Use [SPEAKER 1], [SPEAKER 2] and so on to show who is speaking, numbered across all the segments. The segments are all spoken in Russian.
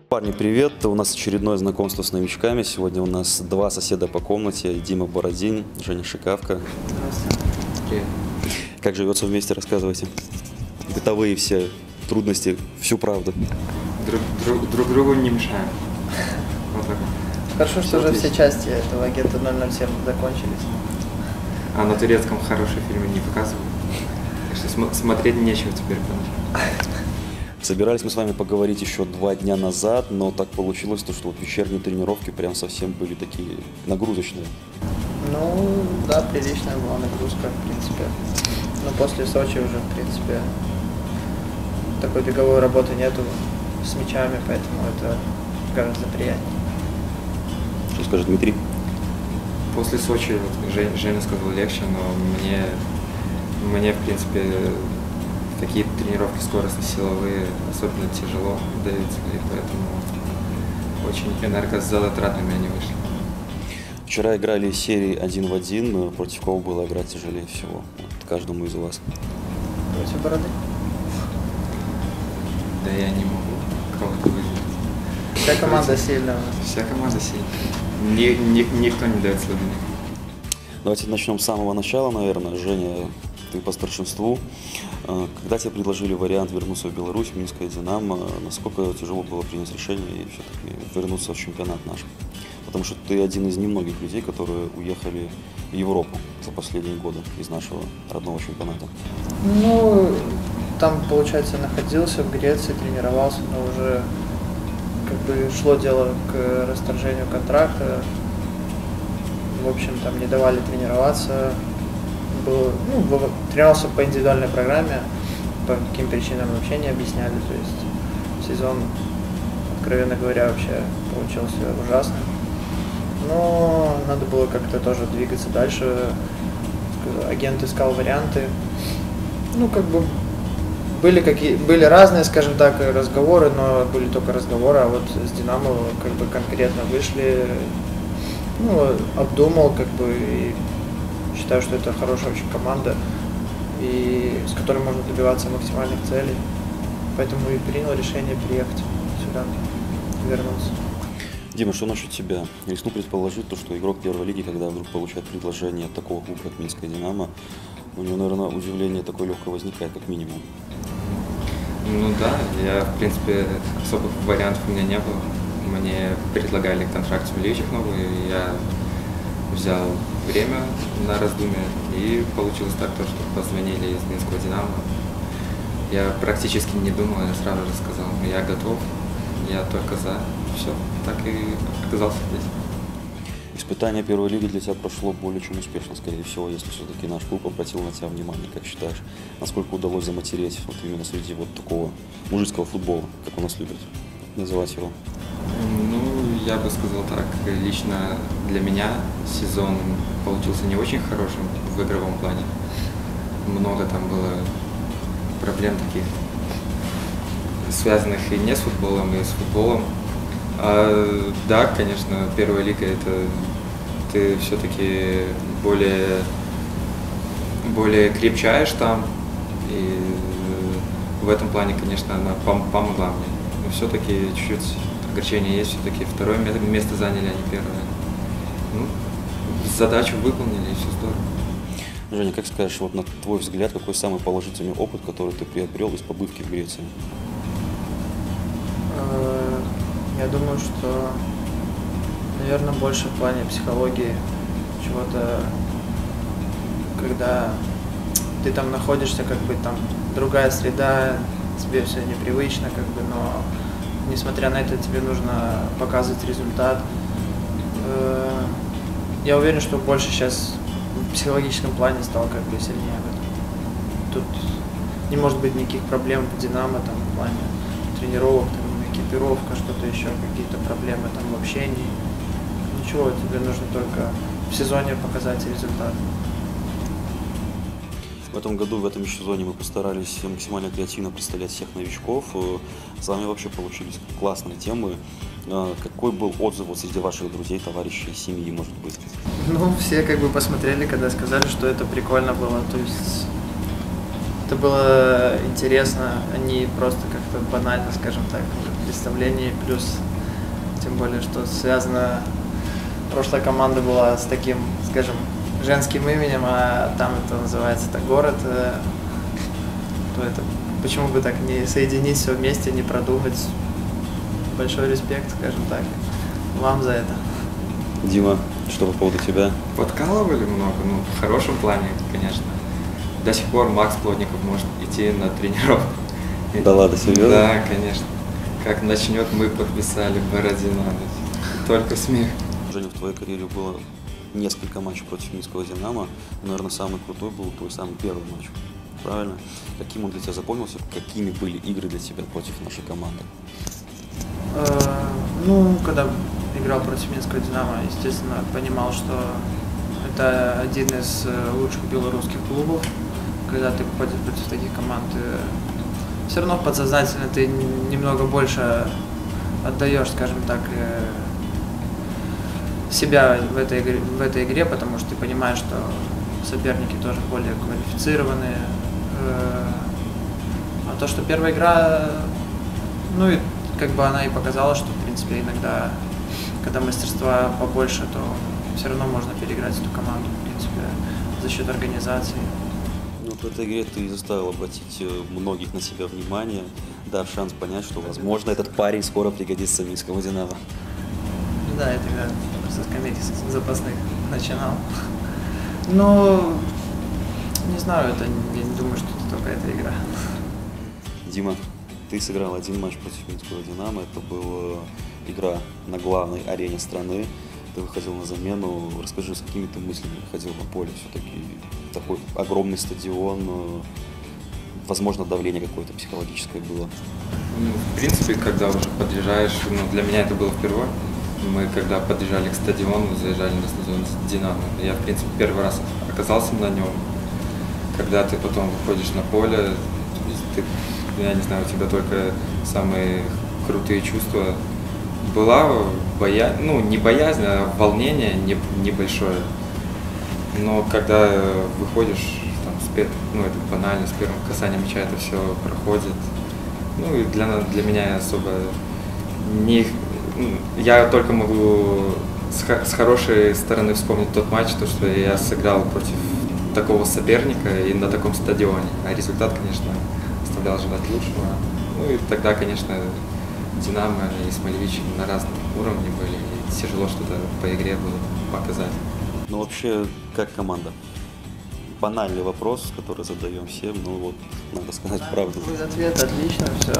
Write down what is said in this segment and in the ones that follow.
[SPEAKER 1] Парни, привет! У нас очередное знакомство с новичками. Сегодня у нас два соседа по комнате. Дима Бородин, Женя Шикавка.
[SPEAKER 2] Здравствуйте.
[SPEAKER 3] Привет.
[SPEAKER 1] Как живется вместе, рассказывайте. Бытовые все трудности, всю правду.
[SPEAKER 3] Друг другу не мешаем. Вот так.
[SPEAKER 2] Хорошо, что уже все части этого агента 007 закончились.
[SPEAKER 3] А на турецком хорошие фильмы не показывают. Так что смотреть нечего теперь.
[SPEAKER 1] Собирались мы с вами поговорить еще 2 дня назад, но так получилось, что вот вечерние тренировки прям совсем были такие нагрузочные.
[SPEAKER 2] Ну, да, приличная была нагрузка, в принципе. Но после Сочи уже, в принципе, такой беговой работы нету с мячами, поэтому это гораздо приятнее.
[SPEAKER 1] Что скажет Дмитрий?
[SPEAKER 3] После Сочи, вот, Женя сказал, легче, но мне в принципе, такие тренировки скоростно-силовые особенно тяжело даются, и поэтому очень энергозатратными они вышли.
[SPEAKER 1] Вчера играли серии 1 в 1, против кого было играть тяжелее всего? Вот, каждому из вас.
[SPEAKER 2] Против Бороды.
[SPEAKER 3] Да я не могу кого-то выделить.
[SPEAKER 2] Вся команда сильная у нас.
[SPEAKER 3] Вся команда сильная. Никто не дает слабины.
[SPEAKER 1] Давайте начнем с самого начала, наверное. Женя, ты по старшинству. Когда тебе предложили вариант вернуться в Беларусь, в Минское «Динамо», насколько тяжело было принять решение и все-таки вернуться в чемпионат наш? Потому что ты один из немногих людей, которые уехали в Европу за последние годы из нашего родного чемпионата.
[SPEAKER 2] Ну, там, получается, находился в Греции, тренировался, но уже как бы шло дело к расторжению контракта. В общем, там не давали тренироваться. Тренировался по индивидуальной программе, по каким причинам вообще не объясняли. То есть сезон, откровенно говоря, вообще получился ужасным. Но надо было как-то тоже двигаться дальше. Агент искал варианты. Ну, как бы были разные, скажем так, разговоры, но были только разговоры, а вот с «Динамо» как бы конкретно вышли, обдумал, как бы, и считаю, что это хорошая очень команда, и с которой можно добиваться максимальных целей. Поэтому и принял решение приехать сюда, вернуться.
[SPEAKER 1] Дима, что насчет тебя? Рискну предположить, что игрок первой лиги, когда вдруг получает предложение от такого клуба, как Минское «Динамо», у него, наверное, удивление такое легкое возникает, как минимум.
[SPEAKER 3] Ну да, в принципе, особых вариантов у меня не было. Мне предлагали контракт с Милевичев новый, и я взял время на раздумье, и получилось так, что позвонили из Минского «Динамо». Я практически не думал, я сразу же сказал, я готов, я только за. Все, так и оказался здесь.
[SPEAKER 1] Испытание первой лиги для тебя прошло более чем успешно, скорее всего, если все-таки наш клуб обратил на тебя внимание. Как считаешь, насколько удалось заматереть вот именно среди вот такого мужицкого футбола, как у нас любят называть его?
[SPEAKER 3] Ну, я бы сказал так, лично для меня сезон получился не очень хорошим в игровом плане. Много там было проблем таких, связанных и не с футболом, и с футболом. Да, конечно, первая лига — это ты все-таки более крепчаешь там, и в этом плане, конечно, она помогла мне. Но все-таки чуть-чуть огорчение есть, все-таки второе место заняли, а не первое. Ну, задачу выполнили, и все здорово.
[SPEAKER 1] Женя, как скажешь, вот на твой взгляд, какой самый положительный опыт, который ты приобрел из побывки в Греции?
[SPEAKER 2] Я думаю, что, наверное, больше в плане психологии чего-то, когда ты там находишься, как бы там другая среда, тебе все непривычно, как бы, но несмотря на это тебе нужно показывать результат. Я уверен, что больше сейчас в психологическом плане стал как бы сильнее в этом. Тут не может быть никаких проблем в «Динамо» там, в плане тренировок, там, экипировка, что-то еще, какие-то проблемы там в общении. Ничего, тебе нужно только в сезоне показать результат.
[SPEAKER 1] В этом году, в этом сезоне мы постарались максимально креативно представлять всех новичков. С вами вообще получились классные темы. Какой был отзыв вот среди ваших друзей, товарищей, семьи, может быть?
[SPEAKER 2] Ну, все как бы посмотрели, когда сказали, что это прикольно было. То есть Это было интересно, а не просто как-то банально, скажем так, представление. Плюс, тем более, что связано, прошлая команда была с таким, скажем, женским именем, а там это называется это город, то это почему бы так не соединить все вместе, не продумать. Большой респект, скажем так, вам за это.
[SPEAKER 1] Дима, что по поводу тебя?
[SPEAKER 3] Подкалывали много, ну, в хорошем плане, конечно. До сих пор Макс Плотников может идти на тренировку.
[SPEAKER 1] Да ладно, серьезно?
[SPEAKER 3] Да, конечно. Как начнет, мы подписали Бородина. Только смех.
[SPEAKER 1] Женя, в твоей карьере было несколько матчей против Минского «Динамо». Наверное, самый крутой был твой самый первый матч. Правильно? Каким он для тебя запомнился? Какими были игры для тебя против нашей команды?
[SPEAKER 2] Ну, когда играл против Минского «Динамо», естественно, понимал, что это один из лучших белорусских клубов. Когда ты попадешь против таких команд, все равно подсознательно ты немного больше отдаешь, скажем так, себя в этой игре, потому что ты понимаешь, что соперники тоже более квалифицированные. А то, что первая игра, ну и как бы она и показала, что в принципе иногда, когда мастерства побольше, то все равно можно переиграть эту команду, в принципе, за счет организации.
[SPEAKER 1] Ну, в этой игре ты заставил обратить многих на себя внимание, дав шанс понять, что, возможно, этот парень скоро пригодится Минскому «Динамо».
[SPEAKER 2] Да, я тогда со скамейки запасных начинал. Но не знаю, я не думаю, что это только эта игра.
[SPEAKER 1] Дима, ты сыграл один матч против Минского «Динамо». Это была игра на главной арене страны. Ты выходил на замену. Расскажи, с какими ты мыслями выходил на поле? Все-таки такой огромный стадион. Возможно, давление какое-то психологическое было.
[SPEAKER 3] Ну, в принципе, когда уже подъезжаешь, ну, для меня это было впервые. Мы когда подъезжали к стадиону, заезжали на стадион «Динамо», я, в принципе, первый раз оказался на нем. Когда ты потом выходишь на поле, ты, я не знаю, у тебя только самые крутые чувства. Была боязнь, ну, не боязнь, а волнение небольшое. Но когда выходишь, там, ну, это банально, с первым касанием мяча это все проходит. Ну, и для меня особо не... Я только могу с хорошей стороны вспомнить тот матч, то, что я сыграл против такого соперника и на таком стадионе. А результат, конечно, оставлял желать лучшего. Ну и тогда, конечно, «Динамо» и «Смолевич» на разном уровне были, и тяжело что-то по игре было показать.
[SPEAKER 1] Ну, вообще, как команда? Банальный вопрос, который задаем всем, но вот надо сказать правду.
[SPEAKER 2] Ответ отлично, все.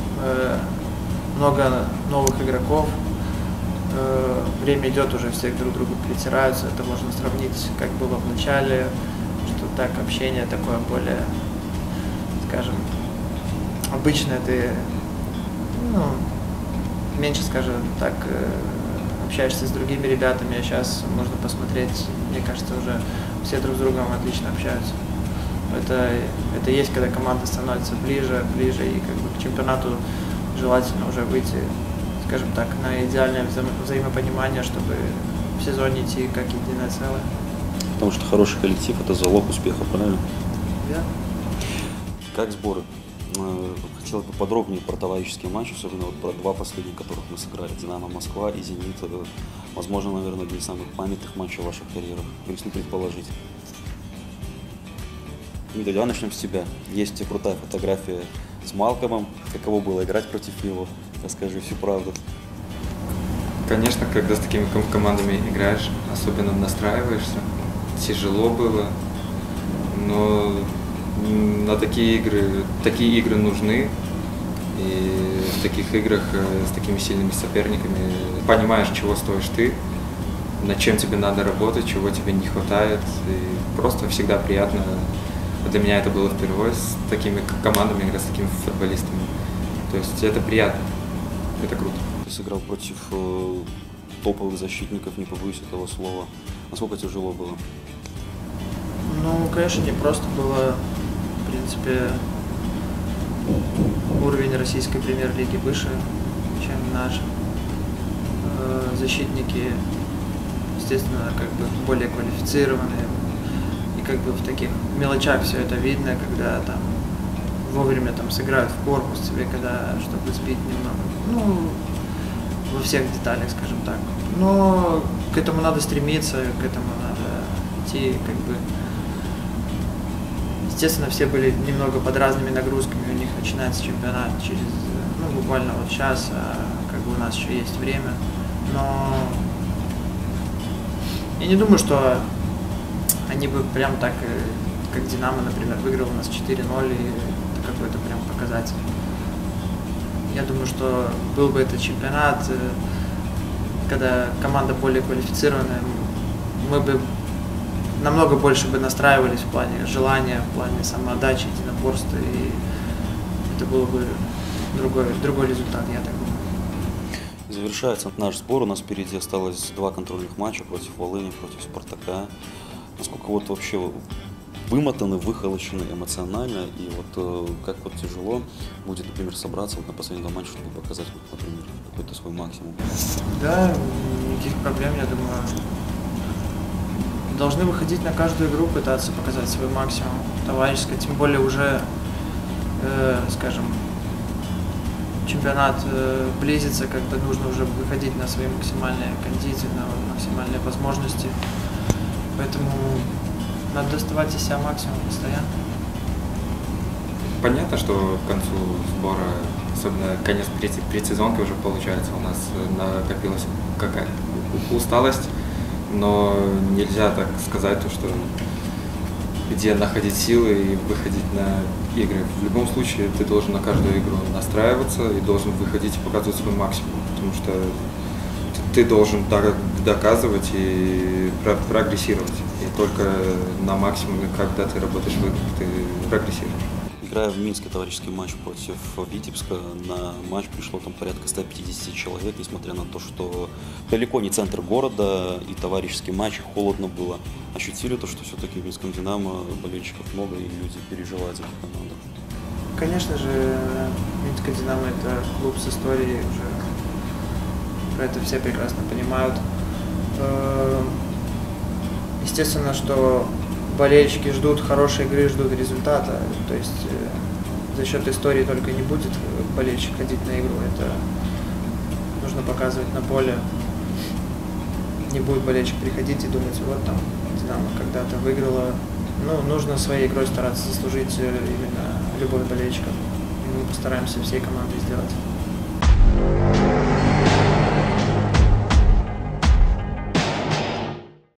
[SPEAKER 2] Много новых игроков. Время идет, уже все друг к другу притираются. Это можно сравнить, как было в начале, что так общение такое более, скажем, обычное. Ты, ну, меньше, скажем так, общаешься с другими ребятами, а сейчас можно посмотреть, мне кажется, уже все друг с другом отлично общаются. Это есть, когда команда становится ближе, и как бы к чемпионату желательно уже выйти, скажем так, на идеальное взаимопонимание, чтобы в сезоне идти как единое целое.
[SPEAKER 1] Потому что хороший коллектив – это залог успеха, правильно?
[SPEAKER 2] Да.
[SPEAKER 1] Как сборы? Хотелось бы подробнее про товарищеский матч, особенно вот про два последних, которых мы сыграли. «Динамо Москва» и «Зенит». Возможно, наверное, один из самых памятных матчей в ваших карьерах. Рискну предположить. Дмитрий, давай начнем с тебя. Есть крутая фотография с Малкомом. Каково было играть против него? Расскажи всю правду.
[SPEAKER 3] Конечно, когда с такими командами играешь, особенно настраиваешься, тяжело было, но на такие игры нужны, и в таких играх с такими сильными соперниками понимаешь, чего стоишь ты, над чем тебе надо работать, чего тебе не хватает, и просто всегда приятно. Для меня это было впервые с такими командами играть, с такими футболистами. То есть это приятно, это круто.
[SPEAKER 1] Ты сыграл против топовых защитников, не побоюсь этого слова. Насколько тяжело было?
[SPEAKER 2] Ну, конечно, не просто было. В принципе, уровень российской премьер-лиги выше, чем наш. Защитники, естественно, как бы более квалифицированные. И как бы в таких мелочах все это видно, когда там вовремя там сыграют в корпус тебе, когда, чтобы сбить немного. Ну, во всех деталях, скажем так. Но к этому надо стремиться, к этому надо идти, как бы. Естественно, все были немного под разными нагрузками, у них начинается чемпионат через, ну, буквально вот час, а как бы у нас еще есть время. Но я не думаю, что они бы прям так, как Динамо, например, выиграл у нас 4-0, и это какой-то прям показатель. Я думаю, что был бы этот чемпионат, когда команда более квалифицированная, мы бы намного больше бы настраивались в плане желания, в плане самоотдачи, единоборства, и это был бы другой результат, я так думаю.
[SPEAKER 1] Завершается наш сбор. У нас впереди осталось 2 контрольных матча против Волыни, против Спартака. Насколько вот вообще вымотаны, выхолощены эмоционально, и вот как вот тяжело будет, например, собраться вот на последний матч, чтобы показать, вот, например, какой-то свой максимум?
[SPEAKER 2] Да, никаких проблем, я думаю. Должны выходить на каждую игру, пытаться показать свой максимум товарищеский, тем более уже, скажем, чемпионат близится, как бы нужно уже выходить на свои максимальные кондиции, на максимальные возможности. Поэтому надо доставать из себя максимум постоянно.
[SPEAKER 3] Понятно, что к концу сбора, особенно конец предсезонки уже получается, у нас накопилась какая-то усталость, но нельзя так сказать, что где находить силы и выходить на игры. В любом случае ты должен на каждую игру настраиваться и должен выходить и показывать свой максимум, потому что ты должен доказывать и прогрессировать. И только на максимуме, когда ты работаешь в играх, ты прогрессируешь.
[SPEAKER 1] Играя в Минске товарищеский матч против Витебска, на матч пришло там порядка 150 человек, несмотря на то, что далеко не центр города и товарищеский матч, холодно было. Ощутили то, что все-таки в Минском «Динамо» болельщиков много и люди переживают за эту команду?
[SPEAKER 2] Конечно же, Минское «Динамо» — это клуб с историей, уже про это все прекрасно понимают. Естественно, что болельщики ждут хорошей игры, ждут результата. То есть за счет истории только не будет болельщик ходить на игру. Это нужно показывать на поле. Не будет болельщик приходить и думать, вот там «Динамо» когда-то выиграла. Ну, нужно своей игрой стараться заслужить именно любовь болельщиков. И мы постараемся всей командой сделать.